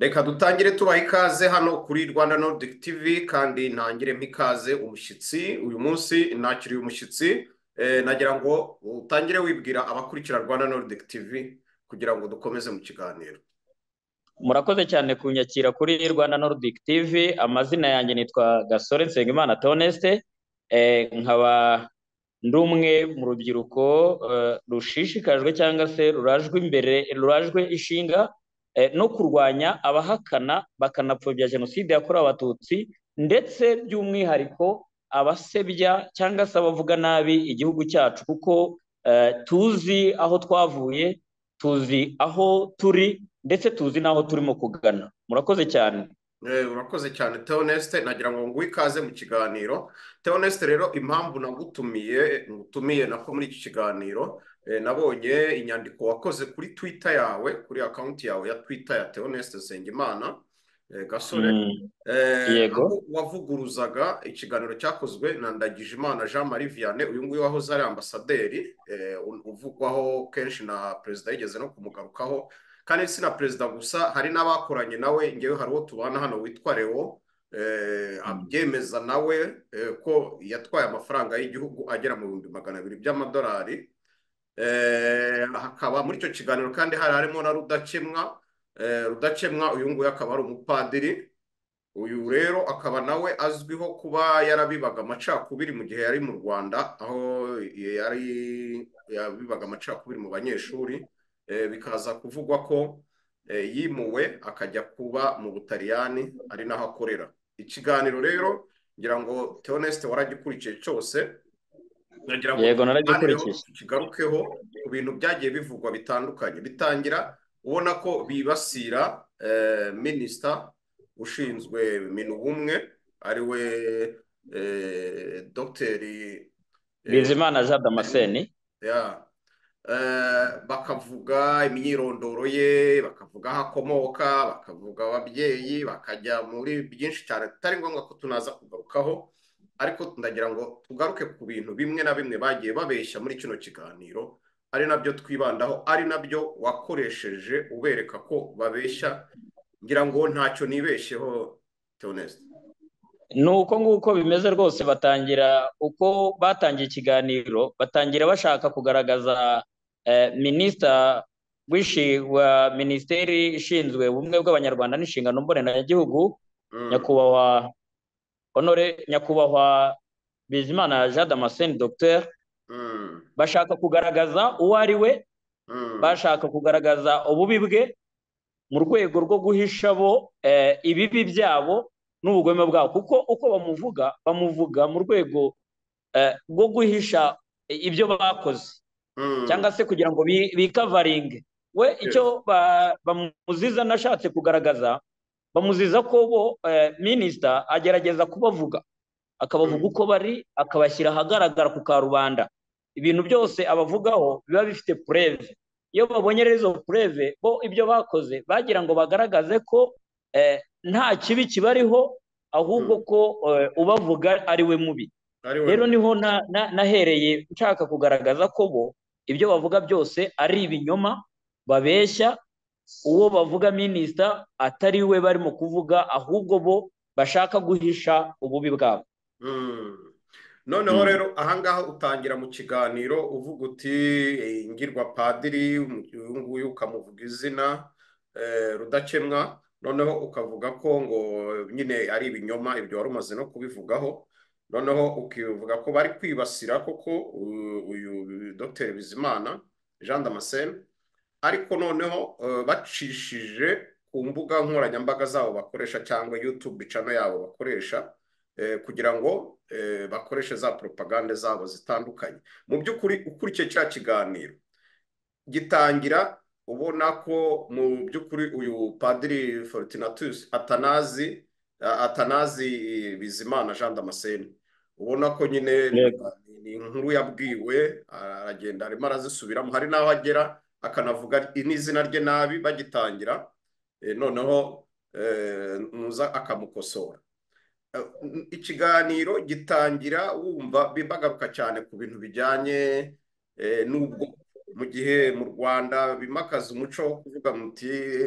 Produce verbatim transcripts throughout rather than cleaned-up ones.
Reka dutangire tubaha ikaze hano kuri Rwanda Nordic T V kandi ntangire mpikaze umushyitsi uyu munsi nakiriye umushyitsi eh, nagira ngo utangire wibwira abakurikira Rwanda Nordic T V kugira ngo dukomeze mu kiganiro. Murakoze cyane kunyakira kuri Rwanda Nordic T V. Amazina yanjye nitwa Gasore Nsengimana Theoneste, eh, nkaba ndi umwe mu rubyiruko eh, rushishikajwe cyangwa se rurajwe imbere rurajwe ishinga eh, no kurwanya abahakana bakanapfobya jenoside yakorewe abatutsi, ndetse by'umwihariko abasebya cyangwa se abavuga nabi igihugu cyacu, kuko eh, tuzi aho twavuye, tuzi aho turi, ndetse tuzi n'aho turimo kugana. Murakoze cyane. Eh, urakoze cyane Theoneste, nagira ngo nguhe ikaze mu kiganiro. Theoneste, rero impamvu nagutumiye ngutumiye nako muri iki kiganiro, eh, nabonye inyandiko wakoze kuri Twitter yawe, kuri account yawe ya Twitter ya Theoneste Nsengimana eh, Gasore, Mm, eh, yego. aho wavuguruzaga ikiganiro cyakozwe na Ndagijimana Jean Marie Vianney, uyu nguyu wahoze ari ambasaderi, eh, uvugwaho kenshi na perezida yigeze no kumugarukaho, kandi si na perezida gusa, hari n'abakoranye nawe. Ngewe hari uwo tubana hano witwa Leo, eh, Mm. abyemeza nawe eh, ko yatwaye amafaranga y'igihugu agera mu bihumbi magana abiri by'amadolari. Eh, hakaba muri icyo kiganiro kandi hari harimo na Rudakemwa. Eh, Rudakemwa uyu nguyu akaba ari umupadiri. Uyu rero akaba nawe azwiho kuba yarabibaga amacakubiri mu gihe yari mu Rwanda, aho yari yabibaga amacakubiri mu banyeshuri, eh, bikaza kuvugwa ko eh, yimuwe akajya kuba mu Butaliyani, ari naho akorera. Ikiganiro rero ngira ngo Theoneste waragikurikiye cyose, nagira ngo Yego, tuganireho naragikurikiye. tukigarukeho ku bintu byagiye bivugwa bitandukanye, bitangira ubona ko bibasira eh, minisita ushinzwe minubumwe ari we eh, dogiteri eh, Bizimana Jean Damascene. ya eh, bakavuga imyirondoro ye, bakavuga aho akomoka, bakavuga ababyeyi, bakajya muri byinshi cyane tutari ngombwa ko tunaza kugarukaho, ariko ndagira ngo tugaruke ku bintu bimwe na bimwe bagiye babeshya muri kino kiganiro, ari nabyo twibandaho, ari nabyo wakoresheje ubereka ko babeshya. Ngira ngo ntacyo nibeshyeho Theoneste. Ni uko nguko bimeze rwose. Batangira uko batangiye ikiganiro, batangira bashaka kugaragaza eh, minisita wishi wa minisiteri ishinzwe ubumwe bw'abanyarwanda n'inshingano mboneragihugu, Mm, nyakubahwa honore nyakubahwa Bizimana Jean Damascene Docteur. mm, Bashaka kugaragaza uwo ari we, mm, bashaka kugaragaza ububi bwe mu rwego rwo guhisha bo eh, ibibi byabo n'ubugome bwabo, kuko uko bamuvuga bamuvuga mu rwego eh, rwo guhisha ibyo bakoze, mm. cyangwa se kugira ngo bi- bikavaringe. We Yes. icyo ba- bamuziza, nashatse kugaragaza, bamuziza ko bo eh, minisita agerageza kubavuga, akabavuga Mm, uko bari, akabashyira ahagaragara ku karubanda. Ibintu byose abavugaho biba bifite pureve. Iyo babonye rero izo pureve, bo ibyo bakoze bagira ngo bagaragaze ko eh, nta kibi kibariho, ahubwo mm. ko eh, ubavuga ari we mubi. Ari we Rero mu- niho na- na- nahereye nshaka kugaragaza ko bo ibyo bavuga byose ari ibinyoma, babeshya. Uwo bavuga minisita atari we barimo kuvuga, ahubwo bo bashaka guhisha ububi bwabo. Mm. Noneho Mm. rero ahangaha utangira mu kiganiro uvuga uti eh, ngirwa padiri, uyu nguyu ukamuvuga izina eh, Rudakemwa, noneho ukavuga ko ngo nyine ari ibinyoma, ibyo wari umaze no kubivugaho, noneho ukivuga ko bari kwibasira koko u- uyu dogiteri Bizimana Jean Damascene, ariko noneho eh, bacishije ku mbuga nkoranyambaga zabo bakoresha cyangwa YouTube channel yabo bakoresha, eh, kugira ngo eh, bakoreshe za propagande zabo zitandukanye. Mu by'ukuri ukurikiye cya kiganiro gitangira ubona ko mu by'ukuri uyu padiri Fortunatus Atanazi Atanazi Bizimana Jean Damascene, ubona ko nyine Yego. ni inkuru yabwiwe, aragenda arimo arazisubiramo, hari n'aho agera akanavuga n'izina rye nabi bagitangira, eh, noneho eh, muza akamukosora. Eh, ikiganiro gitangira wumva bagaruka cyane ku bintu bijyanye eh, n'ubwo mu gihe mu Rwanda bimakaza umuco wo kuvuga muti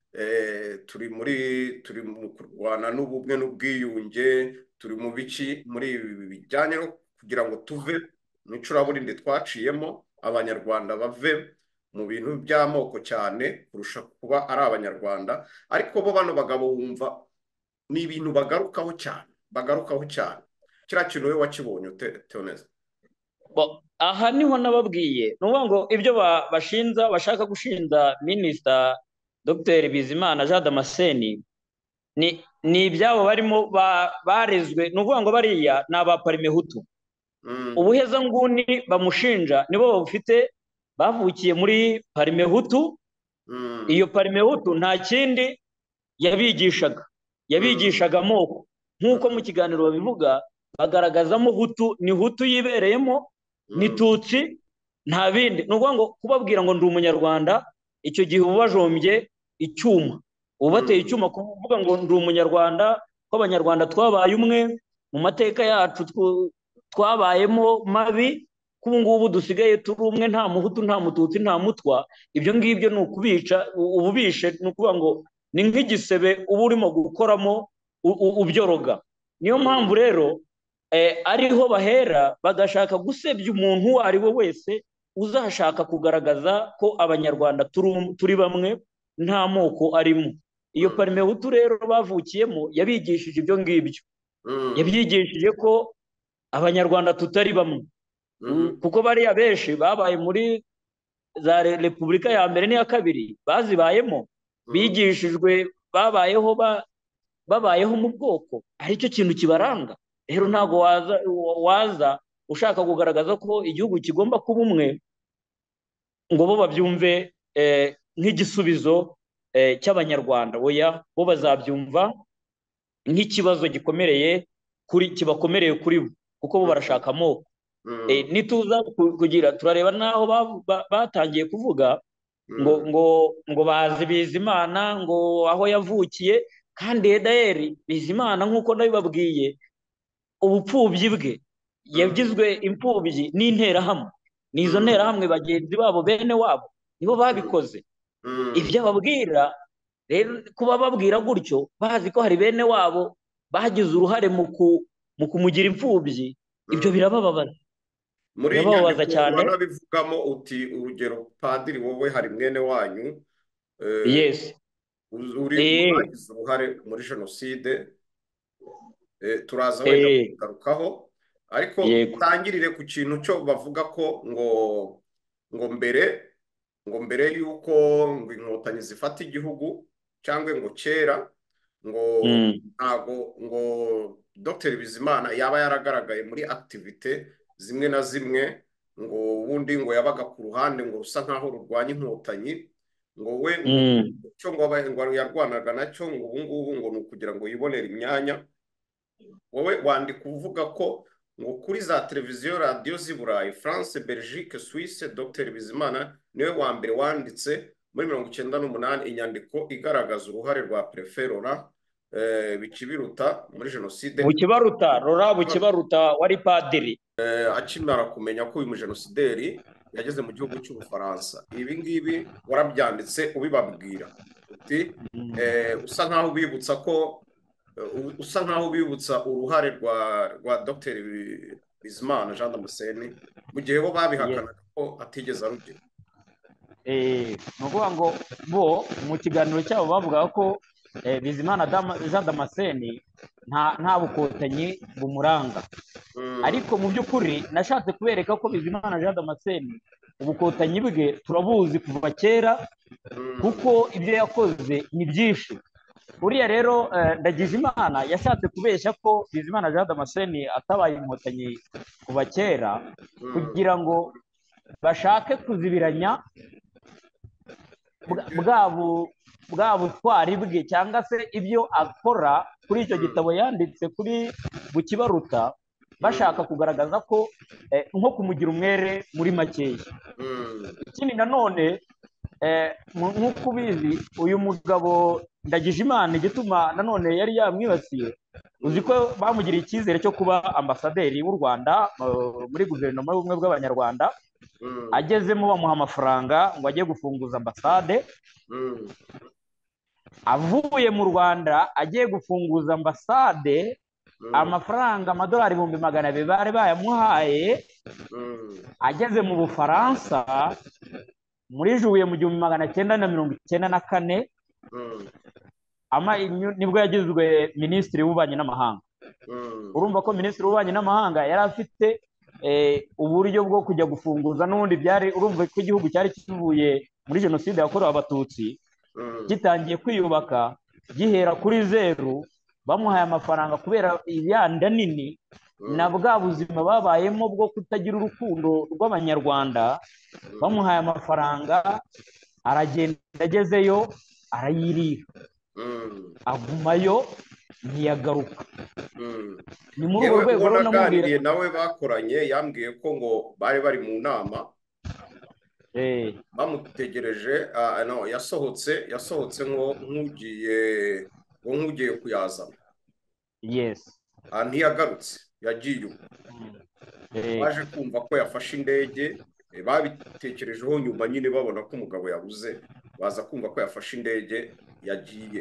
eh, turi muri turi mu kurwana n'ubumwe n'ubwiyunge, turi mu biki muri ibi bijyanye no kugira ngo tuve mu icuraburindi twaciyemo, abanyarwanda bave mu bintu by'amoko cyane kurusha kuba ari abanyarwanda. Ariko bo bano bagabo wumva ni ibintu bagarukaho cyane, bagarukaho cyane. Kiriya kintu wowe wakibonye ute, Theoneste? Bo, aha niho nababwiye ni ukuvuga ngo ibyo ba- bashinja bashaka gushinja minisita dogiteri Bizimana Jean Damascene ni ni ibyabo barimo ba- barezwe, ni ukuvuga ngo bariya ni abaparimehutu. Mm, ubuhezanguni bamushinja nibo babufite, bavukiye muri parimehutu. mm, iyo parimehutu nta kindi yabigishaga, yabigishaga amoko nk'uko mu kiganiro babivuga, bagaragazamo hutu ni hutu yibereyemo, ni mm, tutsi, nta bindi. ni ukuvuga ngo kubabwira ngo ndi umunyarwanda, icyo gihe uba ubajombye icyuma, uba bateye mm, icyuma kuvuga ngo ndi umunyarwanda, ko abanyarwanda twabaye umwe mu mateka yacu tw- twabayemo mabi, ko ubu ngubu dusigaye turi umwe, nta muhutu nta mututsi nta mutwa. Ibyo ngibyo ni ukubica, u- uba ubishe, ni ukuvuga ngo ni nk'igisebe uba urimo gukoramo u- u- ubyoroga. Niyo mpamvu mm, rero eh, ariho bahera bagashaka gusebya umuntu uwo ari we wese uzashaka kugaragaza ko abanyarwanda turi um- turi bamwe, nta moko arimo. Iyo mm, parimehutu rero bavukiyemo yabigishije ibyo ngibyo, mm, yabyigishije ko abanyarwanda tutari bamwe. mhm, kuko bariya benshi babaye muri za re- repubulika ya mbere n'iya kabiri, bazibayemo, mm, bigishijwe, babayeho ba- babayeho mu bwoko, aricyo kintu kibaranga. Rero ntabwo waza waza ushaka kugaragaza ko igihugu kigomba kuba umwe ngo bo babyumve eh, nk'igisubizo eh, cy'abanyarwanda. Oya, bo bazabyumva nk'ikibazo gikomereye kuri kibakomereye kuri bo, kuko bo barashaka amoko. Eh, mm, nituza ku- kugira turareba n'aho ba- ba- batangiye kuvuga ngo mm, ngo ngo bazi Bizimana ngo aho yavukiye, kandi Edayeri Bizimana nk'uko nabibabwiye, ubupfubyi bwe mm, yagizwe imfubyi n'interahamwe. ni izo mm, nterahamwe bagenzi babo bene wabo nibo babikoze. mm, ibyo ababwira rero, kuba babwira gutyo bazi ko hari bene wabo bagize uruhare mu ku- mu kumugira imfubyi, ibyo mm. birabababaza, Muri iyi birababaza nyandiko cyane. uranabivugamo uti urugero padiri wowe hari mwene wanyu eh, Yes. uri mu eh bagize uruhare muri jenoside, eh, turaza wenda eh kugarukaho, ariko yego. dutangirire ku kintu cyo bavuga ko ngo ngo mbere ngo mbere y'uko ngo inkotanyi zifata igihugu cyangwa ngo kera ngo Mm. ntago ngo Dr Bizimana yaba yaragaragaye muri activite zimwe na zimwe, ngo ubundi ngo yabaga ku ruhande ngo rusa nkaho rurwanya inkotanyi, ngo we ngo Mm. cyo ngo aba- ngo yarwanaga nacyo ngo ubu ngubu ngo ni ukugira ngo yibonere imyanya. Wowe wandika uvuga ko ngo kuri za televiziyo radiyo z'i Burayi, France, Belgique, Suisse, Dr Bizimana niwe wa mbere wanditse muri mirongo icyenda n'umunani inyandiko igaragaza uruhare rwa Prefe Laurent eh, Bikibiruta muri jenoside, Bukibaruta Rora Bukibaruta wari padiri. eh, akimara kumenya ko uyu mujenosideri yageze mu gihugu cy'Ubufaransa. Ibi ngibi warabyanditse ubibabwira uti eh, usa nkaho ubibutsa ko eh, usa nkaho ubibutsa uruhare rwa rwa Dr Bizimana Jean Damascene mu gihe bo Yes. babihakanaga ko atigeze arugira. Eh, ni ukuvuga ngo bo mu kiganiro cyabo bavugaga ko eh, Bizimana Dama- Jean Damascene nta nta bukotanyi bumuranga. Mm, Ariko mu by'ukuri nashatse kubereka ko Bizimana Jean Damascene ubukotanyi bwe turabuzi kuva kera, mm, kuko ibyo yakoze ni byinshi. Uriya rero eh, Ndagijimana yashatse kubeshya ko Bizimana Jean Damascene atabaye inkotanyi kuva kera, mm. kugira ngo bashake kuzibiranya bwa- bwa bu- bwa butwari bwe, cyangwa se ibyo akora kuri icyo Mm. gitabo yanditse kuri Bukibaruta, bashaka kugaragaza ko eh, nko kumugira umwere muri makeya. Mm, Ikindi nanone eh, mu- nk'uko ubizi uyu mugabo Ndagijimana igituma nanone yari yamwibasiye, uzi ko bamugiriye icyizere cyo kuba ambasaderi w'u Rwanda eh, muri guverinoma y'ubumwe bw'abanyarwanda. mm, Agezemo bamuha amafaranga ngo ajye gufunguza ambasade, mm, avuye mu Rwanda agiye gufunguza ambasade, mm, amafaranga amadolari ibihumbi magana abiri bari bayamuhaye. mm, Ageze mu Bufaransa muri juye mu gihumbi magana cyenda na mirongo icyenda na kane, mm, ama nibwo yagizwe minisitiri w'ububanyi n'amahanga. mm, Urumva ko minisitiri w'ububanyi n'amahanga yari afite eh, uburyo bwo kujya gufunguza n'ubundi byari, urumva ko igihugu cyari kivuye muri jenoside yakorewe abatutsi mm, gitangiye kwiyubaka gihera kuri zeru. Bamuhaye amafaranga kubera iyanda nini na bwa buzima babayemo bwo kutagira urukundo rw'abanyarwanda. Bamuhaye amafaranga, aragenda, agezeyo arayirira, mm, agumayo ntiyagaruka. mm. Ni muri urwo yewe rwego uwo rero namubwira. naganiriye nawe bakoranye yambwiye ko ngo bari bari mu nama Eh, bamutegereje. ah, no, yasohotse yasohotse nko nk'ugiye ngo nk'ugiye kuyazana. yes. Ah, ntiyagarutse, yagiye ubu. Eh, baje kumva ko yafashe indege, eh, babitekerejeho nyuma nyine babona ko umugabo yabuze, baza kumva ko yafashe indege yagiye.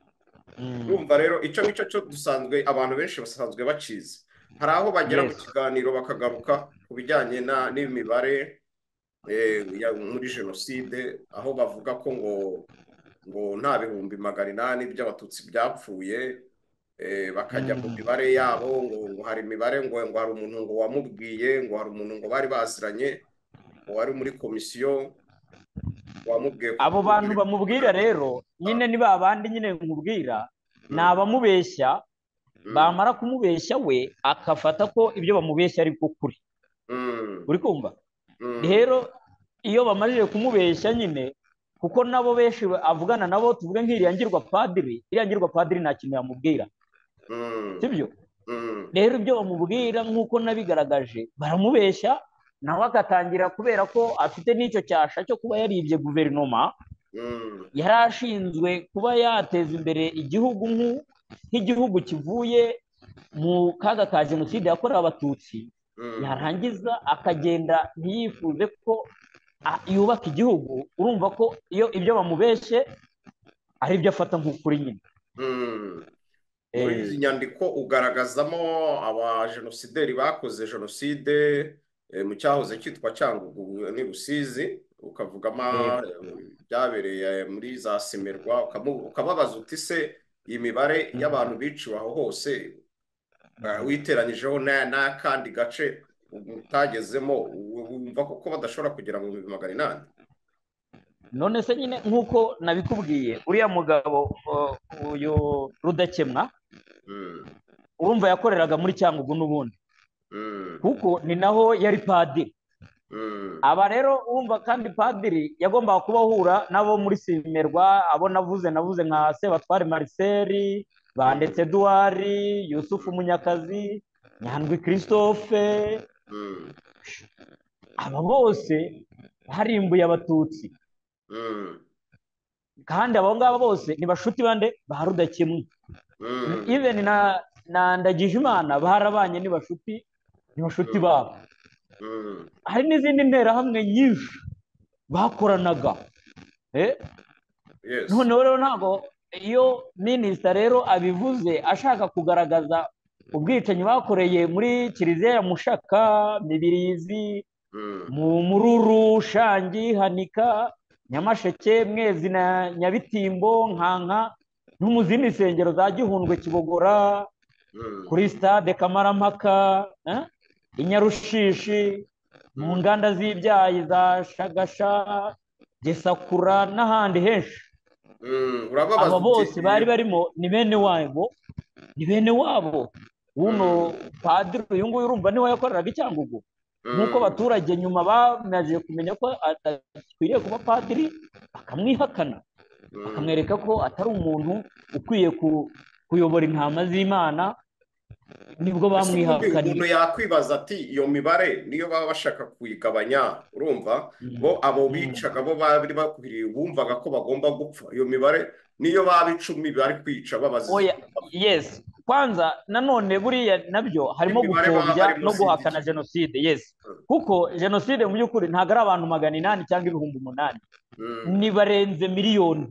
mm, urumva rero icyo ngicyo cyo dusanzwe abantu benshi basanzwe bakizi. Hari aho bagera mu yes. kiganiro bakagaruka ku bijyanye na n'imibare eh, ya muri jenoside, aho bavuga ko ngo ngo nta bihumbi magana inani by'abatutsi byapfuye. eh, bakajya mu Mm. mibare yabo ngo ngo hari imibare ngo ngo hari umuntu ngo wamubwiye, ngo hari umuntu ngo bari baziranye, ngo wari muri komisiyo wamubwiye ko Abo bantu bamubwira rero nyine ni ba bandi nyine nkubwira, ni abamubeshya. Mm, Bamara kumubeshya we akafata ko ibyo bamubeshya ari ko kuri. mm, Uri kumva? mm, Rero iyo bamajije kumubeshya nyine, kuko nabo benshi avugana nabo, tuvuge nk'iriya ngirwa padiri, iriya ngirwa padiri nta kintu yamubwira, mm, sibyo? mm, Rero ibyo bamubwira nk'uko nabigaragaje baramubeshya, nawe agatangira, kubera ko afite n'icyo cyasha cyo kuba yaribye guverinoma, mm, yari ashinzwe kuba yateza imbere igihugu nk'u- nk'igihugu kivuye mu kaga ka jenoside yakorewe abatutsi. mm, Yarangiza akagenda ntiyifuze ko ah, yubaka igihugu. Urumva ko iyo ibyo bamubeshye ari byo afata nk'ukuri nyine. mm. muri Eh, izi nyandiko ugaragazamo abajenosideri bakoze jenoside eh, mu cyahoze cyitwa Cyangugu ni Rusizi, ukavugamo eh, eh, byabereye muri za Simerwa, ukamu- ukababaza uti se iyi mibare y'abantu biciwe aho hose eh, witeranyijeho na- n'akandi gace utagezemo, wumva ko badashobora kugera mu bihumbi magana inani. none se nyine nk'uko nabikubwiye, uriya mugabo uh, uyu Rudakemwa, Mm, urumva yakoreraga muri Cyangugu n'ubundi, mm, kuko ni naho yari padiri. mm, Aba rero urumva, kandi padiri yagombaga kuba ahura nabo muri Simerwa, abo navuze navuze nka Sebatware Marcel, Bandetse Edouard, Yusufu Munyakazi, Nyandwi Christophe. mm, Aba bose barimbuye abatutsi, mm, kandi abo ngabo bose ni bashuti bande ba Rudakemwa. mm, Even na na Ndagijimana barabanye, ni bashuti ni bashuti babo. mm, Hari n'izindi nterahamwe nyinshi bakoranaga. Eh? yes. Noneho rero ntabwo, iyo minisita rero abivuze ashaka kugaragaza ubwicanyi bakoreye muri Kiliziya ya Mushaka, Mibirizi, Mm, mu Mururu, Shangi, Hanika, Nyamasheke, Mwezi na Nyabitimbo, Nkanka, no mu zindi nsengero za Gihundwe, Kibogora, mm, kuri stade Kamarampaka, eh? i Nyarushishi, mu nganda z'ibyayi za Shagasha, Gisakura n'ahandi henshi. mm. Urababaza Aba uti bose bari barimo ni bene wabo, ni bene wabo. Uno padiri uyu nguyu urumva niwe yakoreraga i Cyangugu, nk'uko abaturage nyuma bamaze kumenya ko akwiriye kuba padiri, bakamwihakana, bakamwereka ko atari umuntu ukwiye kuyobora intama z'Imana, nibwo bamwihakaniye. umuntu yakwibaza ati iyo mibare niyo baba bashaka kuyigabanya, urumva bo abo bicaga bo bari bakwiriye bumvaga ko bagomba gupfa. Iyo mibare niyo baba icumi bari kwica babaziza. Oya, yes. Kwanza nanone buriya nabyo harimo gupfobya no guhakana jenoside. Yes, kuko jenoside mu by'ukuri ntabwo ari abantu magana inani cyangwa ibihumbi umunani, ni barenze miliyoni.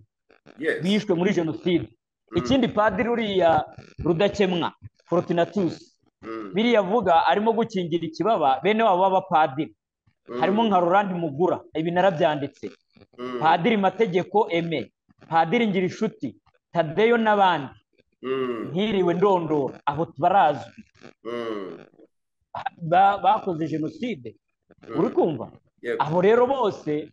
yes. bishwe muri jenoside. Mm. Ikindi padiri uriya Rudakemwa Fortunatus Mm. biriya avuga arimo gukingira ikibaba bene wabo b'abapadiri, harimo Mm. nka Roland Mugura, ibi narabyanditse, Mm. padiri Mategeko Aime, padiri Ngirinshuti, Tadeyo n'abandi Mm. nkiriwe ndondora, aho barazwi Mm. ba- bakoze jenoside. Uri Mm. kumva? Yego. Aho rero bose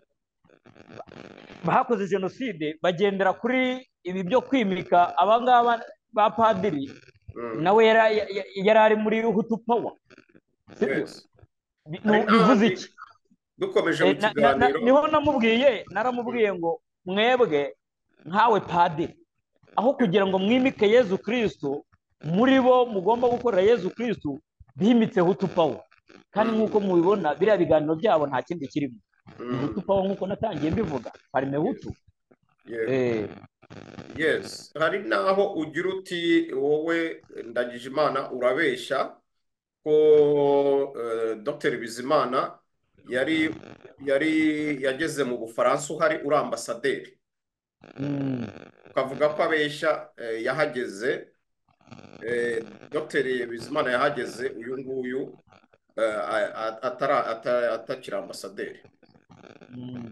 bakoze jenoside bagendera kuri ibi byo kwimika abangaba ba padiri. Mm. Nawe yara- ya- ya- yari ari muri Hutu Power, sibyo? Yes. Bi- Hari nu- bivuze n'ahandi iki? dukomeje mu Eh, na- na- na- kiganiro. niho namubwiye naramubwiye ngo mwebwe nkawe padiri, aho kugira ngo mwimike Yezu Kristo, muri bo mugomba gukorera Yezu Kristo, bimitse Hutu Power. Kandi Mm. nk'uko mubibona biriya biganiro byabo nta kindi kirimo, ni Mm. Hutu Power nk'uko natangiye mbivuga, parime Hutu. Yego. Eh, Yes. Hari n'aho ugira uti wowe Ndagijimana urabeshya ko eh, Dr Bizimana yari yari yageze mu Bufaransa uhari uri ambasaderi, mm, ukavuga ko abeshya, eh, yahageze, eh, Dr Bizimana yahageze uyu nguyu eh, a- a- atara- ata- atakiri ambasaderi. mm.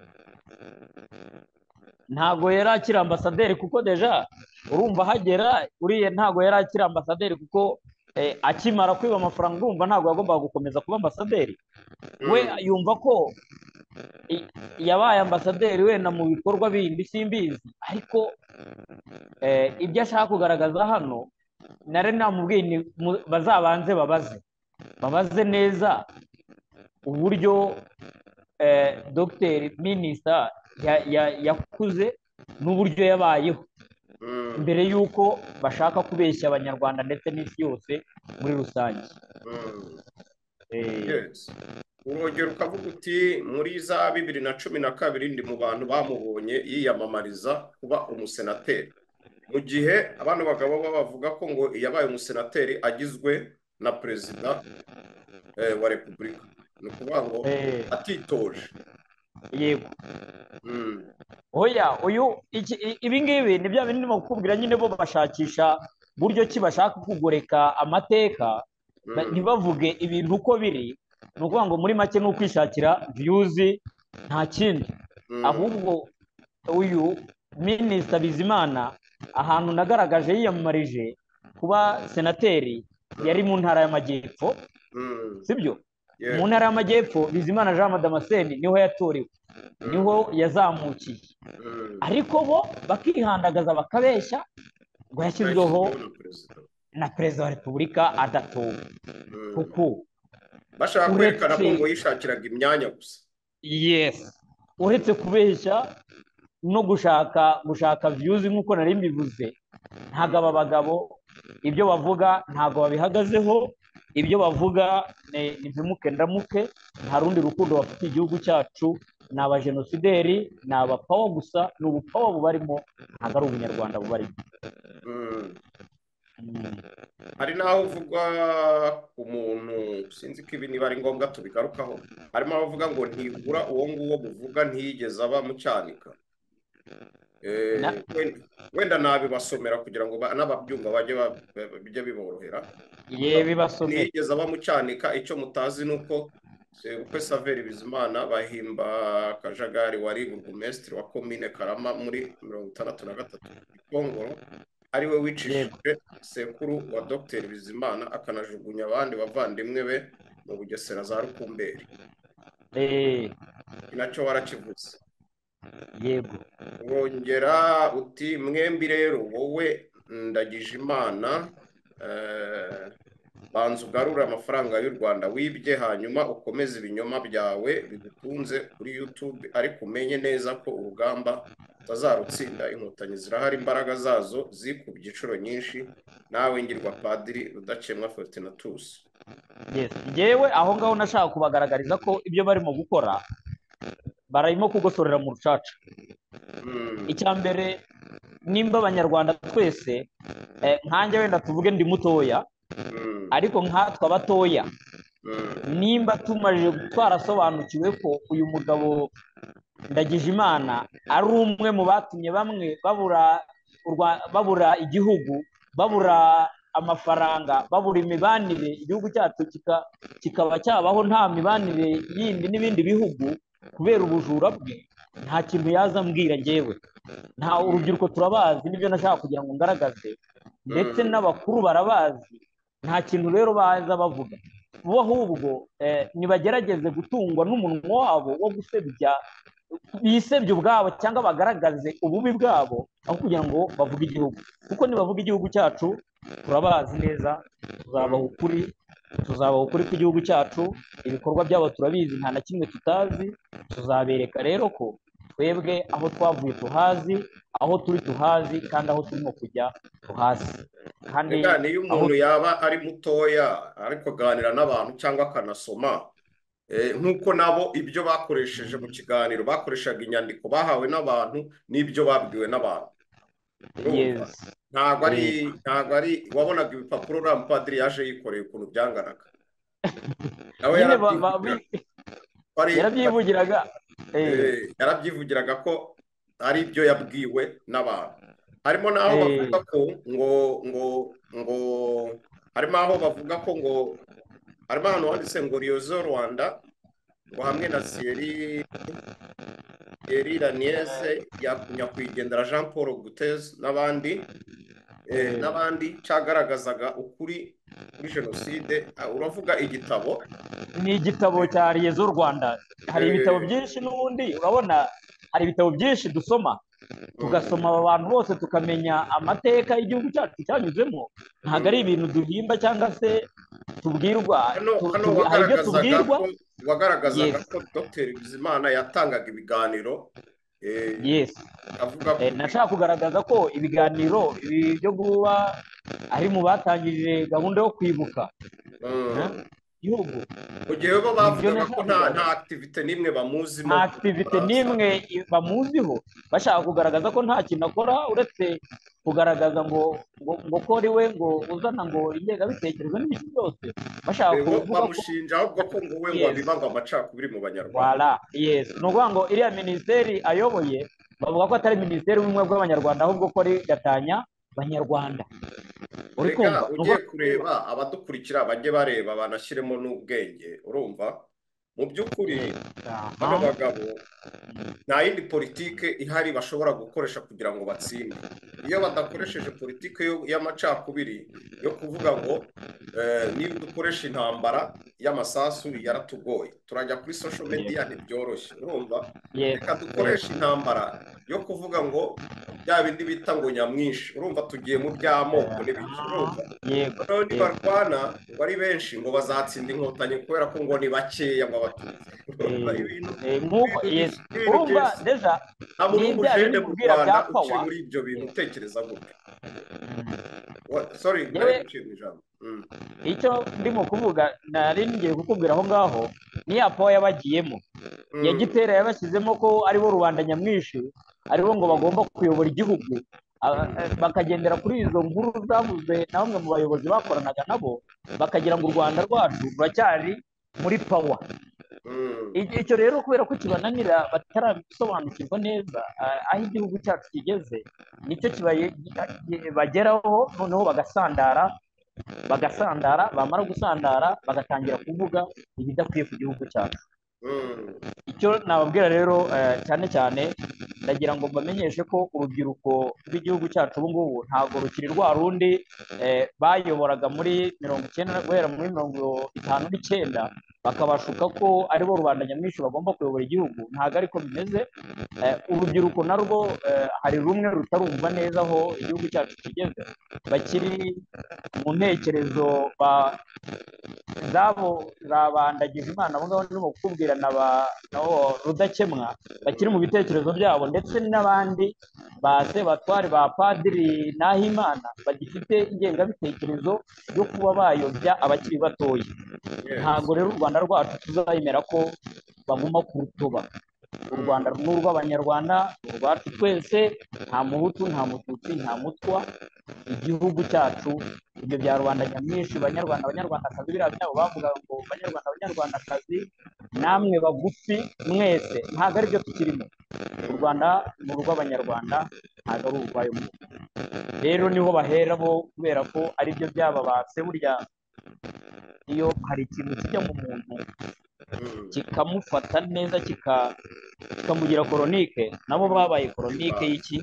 Ntabwo yari akiri ambasaderi kuko deja urumva hagera uriya ntabwo yari akiri ambasaderi kuko eh, akimara kwiba amafaranga urumva ntabwo yagombaga gukomeza kuba ambasaderi. We Mm. yumva ko i- yabaye ambasaderi wenda mu bikorwa bindi simbizi, ariko eh, ibyo ashaka kugaragaza hano nari namubwiye ni mu- bazabanze babaze babaze neza uburyo eh, Dr Minisita ya- ya- yakuze n'uburyo yabayeho Mm. mbere y'uko bashaka kubeshya abanyarwanda ndetse n'isi yose muri rusange. Mm. Eh, Yes. Urugero ukavuga uti muri za bibiri na cumi na kabiri ndi mu bantu bamubonye yiyamamariza kuba umusenateri, mu gihe abana bagabo bo bavuga ko ngo yabaye umusenateri agizwe na perezida eh, wa repubulika, ni ukuvuga ngo eh, atitoje. yego. Mm. Oya, uyu iki- i- ibi ngibi ni bya bindi ndimo kukubwira, nyine bo bashakisha buryo ki bashaka kugoreka amateka, ba- Mm. ntibavuge ibintu uko biri. Ni ukuvuga ngo muri make ni ukwishakira viyuzi, nta kindi. Mm. Ahubwo uyu Minisita Bizimana ahantu nagaragaje yiyamamarije kuba senateri yari mu ntara y'Amajyepfo, Mm. sibyo? Yeah. Mu ntara y'Amajyepfo Bizimana Jean Damascene niho yatorewe, niho yazamukiye, Mm. ariko bo bakihandagaza bakabeshya ngo yashyizweho Yashyizweho na perezida. na perezida wa repubulika adatowe. Mm. Kuko bashaka kwerekana ko uretse ngo yishakiraga imyanya gusa. yes, uretse kubeshya no gushaka gushaka viyuzi nk'uko nari mbivuze, ntabwo aba bagabo ibyo bavuga ntabwo babihagazeho. Ibyo bavuga ni ni mpemuke ndamuke, nta rundi rukundo bafitiye igihugu cyacu, ni abajenosideri, ni abapawa gusa, ni ubupawa bubarimo, ntabwo ari ubunyarwanda bubarimo. Mm. Mm. Hari n'aho uvugwa ku muntu, sinzi ko ibi niba ari ngombwa tubigarukaho, harimo abavuga ngo ntibura uwo nguwo muvuga ntiyigeze aba mu Cyanika. Eh, Na- wenda- wenda nabibasomera kugira ngo ba- n'ababyumva bajye ba- ba- bijye biborohera. ye bibasomera. Ntiyigeze aba mu Cyanika, icyo mutazi ni uko Sebukwe Saveri Bizimana bahimba Kajagari wari burugumesitiri wa komine Karama muri mirongo itandatu na gatatu Gikongoro, ari we wicishije sekuru wa Dr Bizimana akanajugunya abandi bavandimwe be mu Bugesera za Rukumberi. Eh, Iki nacyo warakivuze. yego. Wongera uti mwembi rero wowe Ndagijimana, eh, banza ugarure amafaranga y'u Rwanda wibye, hanyuma ukomeze ibinyoma byawe bigutunze kuri YouTube, ariko umenye neza ko urugamba utazarutsinda. Inkotanyi zirahari, imbaraga zazo zikubye inshuro nyinshi. Nawe ngirwa Padiri Rudakemwa Fortunatus. Yes. Yewe aho ngaho nashaka kubagaragariza ko ibyo barimo gukora barimo kugosorera mu rucaca. Mm. Icya mbere, nimba abanyarwanda twese eh, nkanjye wenda tuvuge ndi mutoya, Mm. ariko nkatwe abatoya, Mm. nimba tumaze twarasobanukiwe ko uyu mugabo Ndagijimana ari umwe mu batumye bamwe babura babura igihugu, babura amafaranga, babura imibanire, igihugu cyacu kikaba cyabaho nta mibanire yindi n'ibindi bihugu kubera ubujura bwe, nta kintu yaza ambwira njyewe. Nta urubyiruko turabazi, nibyo nashaka kugira ngo ngaragaze, ndetse n'abakuru barabazi, nta kintu rero baza bavuga bo, ahubwo nibagerageze gutungwa n'umunwa wabo wo gusebya, bisebye ubwabo cyangwa bagaragaze ububi bwabo, aho kugira ngo bavuge igihugu. Kuko nibavuga igihugu cyacu turabazi neza, tuzabaha ukuri, tuzabaha ukuri kw'igihugu cyacu, ibikorwa byabo turabizi, nta na kimwe tutazi. Tuzabereka rero ko twebwe aho twavuye tuhazi, aho turi tuhazi, kandi aho turimo kujya tuhazi. Kandi niyo umuntu yaba ari mutoya ariko aganira n'abantu cyangwa akanasoma, nk'uko nabo ibyo bakoresheje mu kiganiro bakoreshaga inyandiko bahawe n'abantu n'ibyo babwiwe n'abantu. Ntabwo ari ntabwo ari wabonaga ibipapuro uriya mupadiri yaje yikoreye ukuntu byanganaga, nawe yarabyivugiraga yarabyivugiraga ko ari ibyo yabwiwe n'abantu. Harimo n'aho bavuga ko ngo ngo ngo harimo aho bavuga ko ngo harimo ahantu handitse ngo riyozo Rwanda ngo hamwe na Thierry Lanieze nyakwigendera Jean Paul Gutez n'abandi n'abandi cyagaragazaga ukuri kuri jenoside. Uravuga igitabo? Ni igitabo cya riyozo Rwanda. Hari ibitabo byinshi n'ubundi, urabona hari ibitabo byinshi dusoma, tugasoma aba bantu bose tukamenya amateka y'igihugu cyacu cyanyuzemo. Ntabwo ari ibintu duhimba cyangwa se tubwirwa. Hari ibyo tubwirwa. Wagaragazaga ko Dr Bizimana yatangaga ibiganiro. Nashaka kugaragaza ko ibiganiro byo kuba ari mu batangije gahunda yo kwibuka igihugu, mu gihe bo bavugaga ko nta activite n'imwe bamuzimo, nta activite n'imwe bamuziho, bashaka kugaragaza ko nta kintu akora uretse kugaragaza ngo ngo ko ari we ngo uzana ngo ingengabitekerezo n'ibindi byose, bashaka kuvuga bamushinja ahubwo ko ngo we ngo abiba ngo amacakubiri mu Banyarwanda. Yes, ni ukuvuga ngo iriya minisiteri ayoboye bavuga ko atari minisiteri y'ubumwe bw'Abanyarwanda, ahubwo ko ari gatanya Banyarwanda. Reka ugiye kureba abadukurikira bajye bareba banashyiremo n'ubwenge. Urumva mu by'ukuri bano bagabo nta yindi politike ihari bashobora gukoresha kugira ngo batsinde. Iyo badakoresheje politike y'amacakubiri yo kuvuga ngo niba dukoresha intambara y'amasasu yaratugoye, turajya kuri social media ntibyoroshye. Urumva, reka dukoresha intambara yo kuvuga ngo bya bindi bita ngo nyamwinshi. Urumva, tugiye mu by'amoko n'ibiki. Urumva, noneho nibarwana bari benshi ngo bazatsinda inkotanyi kubera ko ngo ni bakeya ngo abatutsi. Urumva deja nta muntu w'umujene mu Rwanda uciye muri ibyo bintu utekereza gutya. Sorry, icyo ndimo kuvuga nari ngiye kukubwira aho ngaho ni ya pawa yabagiyemo ya Gitera, yabashyizemo ko aribo rubanda nyamwinshi, aribo ngo bagomba kuyobora igihugu, bakagendera kuri izo nkuru zavuzwe na bamwe mu bayobozi bakoranaga nabo, bakagira ngo u Rwanda rwacu ruracyari muri pawa. Icyo rero kubera ko kibananira, batarabisobanukirwa neza aho igihugu cyacu kigeze, nicyo bageraho noneho bagasandara bagasandara bamara gusandara bagatangira kuvuga ibidakwiye ku gihugu cyacu. Icyo nababwira rero cyane cyane ndagira ngo mbamenyeshe ko urubyiruko rw'igihugu cyacu ubu ngubu ntabwo rukiri rwa rundi bayoboraga muri mirongo icyenda guhera muri mirongo itanu n'icyenda bakabashuka ko aribo rubanda nyamwinshi bagomba kuyobora igihugu. Ntabwo ariko bimeze. Urubyiruko narwo hari rumwe rutarumva neza aho igihugu cyacu kigeze, bakiri mu ntekerezo zabo zabandagije Imana abo ngabo ndimo kukubwira nabo Rudakemwa, bakiri mu bitekerezo byabo, ndetse n'abandi ba Sebatware ba Padiri Nahimana bagifite ingengabitekerezo yo kuba bayobya abakiri batoya. Ntabwo rero u Rwanda rwacu tuzayemera ko baguma kurutoba. U Rwanda ni urw'Abanyarwanda, ni urwacu twese, nta muhutu, nta mututsi, nta mutwa. Igihugu cyacu, ibyo bya rubanda nyamwinshi, Banyarwanda, Banyarwandakazi, biriya byabo bavuga ngo Banyarwanda, Banyarwandakazi, namwe bagufi mwese ntabwo ari byo tukirimo. U Rwanda ni urw'abanyarwanda ntabwo ari urwayo muntu. Rero niho bahera bo, kubera ko ari byo byababase. Burya iyo hari ikintu kijya mu muntu kikamufata neza kikamugira koronike, nabo babaye koronike y'iki,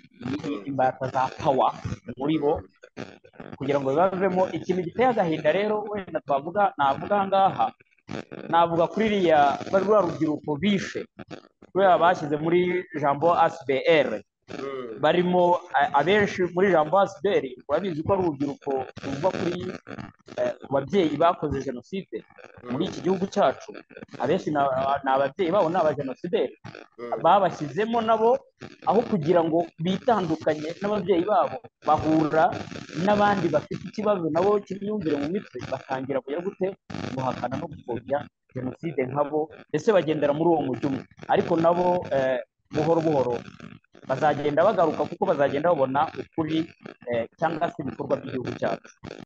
imbata za pawa muri bo, kugira ngo bibavemo. Ikintu giteye agahinda rero wenda twavuga, navuga aha ngaha, navuga kuri iriya bari rwa rubyiruko bishe kubera bashyize muri jambo A S B R, barimo abenshi muri jambo A S B R urabizi ko ari urubyiruko ruva kuri ku babyeyi bakoze jenoside muri iki gihugu cyacu. Abenshi ni ababyeyi babo, ni abajenosideri babashyizemo nabo, aho kugira ngo bitandukanye n'ababyeyi babo, bahura n'abandi bafite ikibazo nabo cy'imyumvire mu mitwe, batangira kujya gute guhakana no gupfobya jenoside nkabo, ndetse bagendera muri uwo mujyo umwe. Ariko nabo buhoro buhoro bazagenda bagaruka, kuko bazagenda babona ukuri cyangwa se ibikorwa by'igihugu cyacu.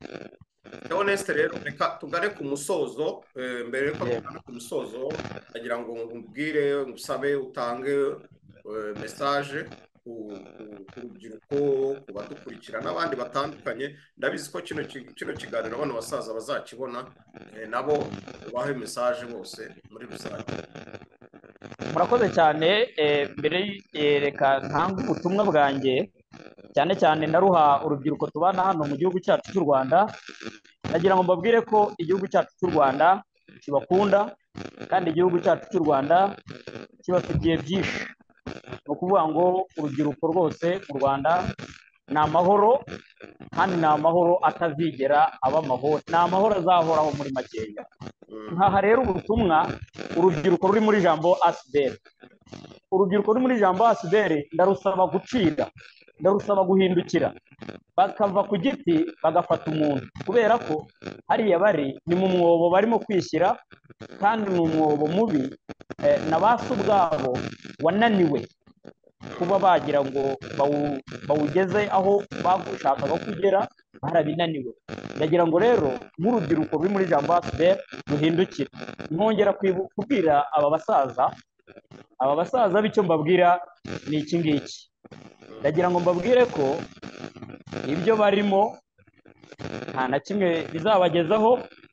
Honeste rero reka tugane ku musozo. Mbere yuko tugana ku musozo, ndagira ngo nkubwire, ngusabe utange message ku rubyiruko, ku badukurikira n'abandi batandukanye. Ndabizi ko kino kino kiganiro bano basaza bazakibona, nabo ubahe message bose muri rusange. Murakoze cyane. Mbere reka ntange ubutumwa bwanjye, cyane cyane ndaruha urubyiruko tubana hano mu gihugu cyacu cy'u Rwanda. Nagira ngo mbabwire ko igihugu cyacu cy'u Rwanda kibakunda, kandi igihugu cyacu cy'u Rwanda kibafitiye byinshi. Ni ukuvuga ngo urubyiruko rwose mu Rwanda ni amahoro, kandi ni amahoro atazigera aba amahoro, ni amahoro azahoraho muri makeya. Nkaha rero ubutumwa urubyiruko ruri muri jambo A S B R, urubyiruko ruri muri jambo A S B R ndarusaba gucira, ndarusaba guhindukira, bakava ku giti bagafata umuntu, kubera ko hariya bari ni mu mwobo barimo kwishyira, kandi ni umwobo mubi. Na basi ubwabo wananiwe kuba bagira ngo bawugeze aho bashakaga kugera, barabinaniwe. Ndagira ngo rero nk'urubyiruko ruri muri jambo A S B R ruhindukire. Nkongera kubwira aba basaza, aba basaza b'icyo mbabwira ni iki ngiki. Ndagira ngo mbabwire ko ibyo barimo nta na kimwe bizabagezaho.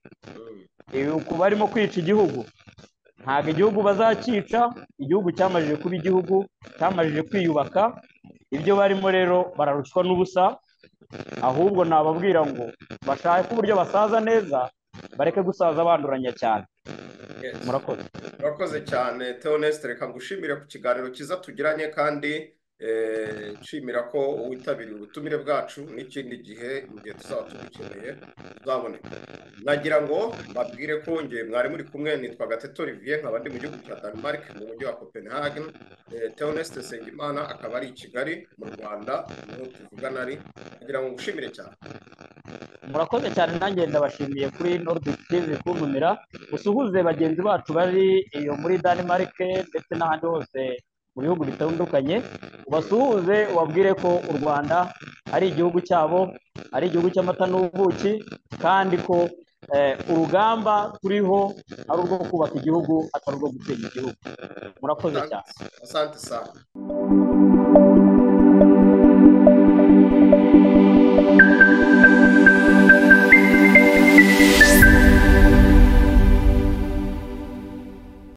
Uku barimo kwica igihugu, ntabwo igihugu bazakica. Igihugu cyamajije kuba igihugu, cyamajije kwiyubaka. Ibyo barimo rero bararushywa n'ubusa. Ahubwo nababwira ngo bashake uburyo basaza neza, bareke gusaza banduranya cyane. Murakoze. Murakoze cyane Theoneste, reka ngushimire ku kiganiro cyiza tugiranye, kandi nshimira ko witabiriye ubutumire bwacu. N'ikindi gihe mu gihe tuzaba tugukeneye tuzaboneka. Nagira ngo mbabwire ko ngiye mwari muri kumwe, nitwa Gatete Olivier, nkaba ndi mu gihugu cya Denmark mu mujyi wa Copenhagen. Theoneste Nsengimana akaba ari i Kigali mu Rwanda, niho tuvugana ari. Nagira ngo ngushimire cyane. Murakoze cyane, nanjye ndabashimiye kuri Nordic T V kuntumira. Usuhuze bagenzi bacu bari iyo muri Denmark ndetse n'ahandi hose mu bihugu bitandukanye. Ubasuhuze ubabwire ko u Rwanda ari igihugu cyabo, ari igihugu cy'amata n'ubuki, kandi ko urugamba turiho ari urwo kubaka igihugu, atari urwo gutera igihugu. Murakoze cyane. Asante sana.